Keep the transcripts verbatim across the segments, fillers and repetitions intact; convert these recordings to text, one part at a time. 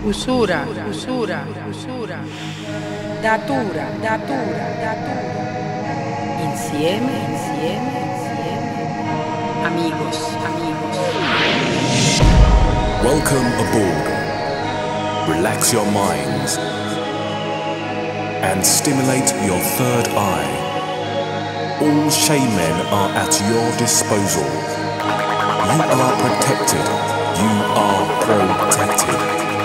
usura, usura, usura, datura, datura, datura, insieme, insieme, insieme, amigos, amigos. Welcome aboard. Relax your minds and stimulate your third eye. All shaman are at your disposal. You are protected. You are protected.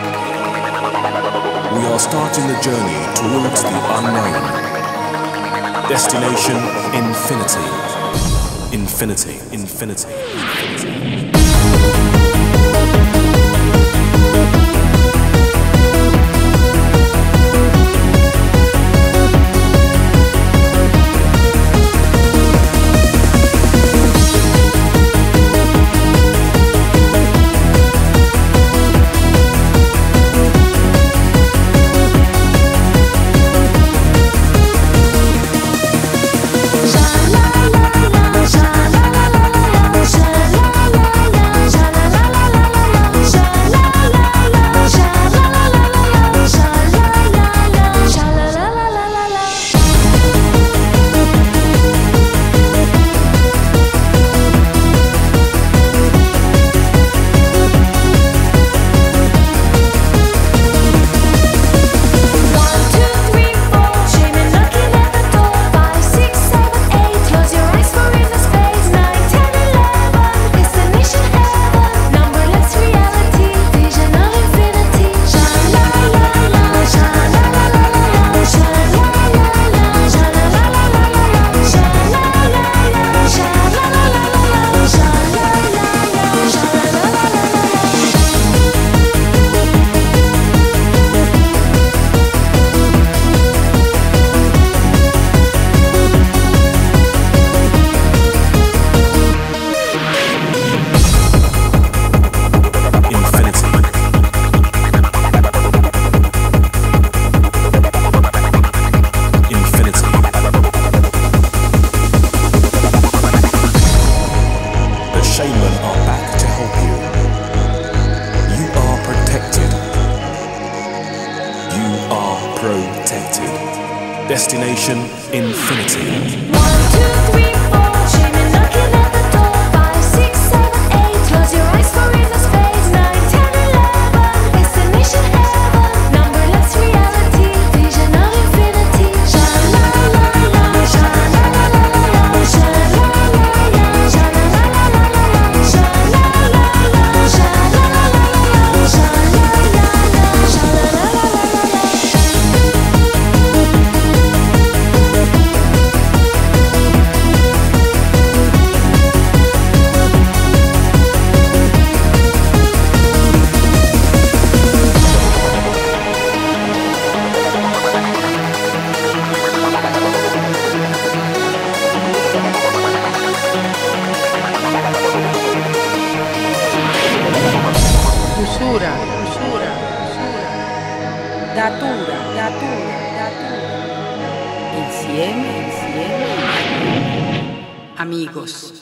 We are starting the journey towards the unknown. Destination infinity. Infinity. Infinity. Infinity. Protected. Destination infinity. One, two, three, four. Shaman knocking at the door. Five, six, seven, eight. Close your eyes for inner space. Nine, ten, eleven. Destination heaven. Numberless reality. Vision of infinity. Sha la la la. Sha la la la la. Sha la la la. Sha la la la la. Sha la la la. Sha la la la la. Sha la la la. Sha la la la la. Usura, usura, usura, datura, datura, datura, insieme, insieme, amigos.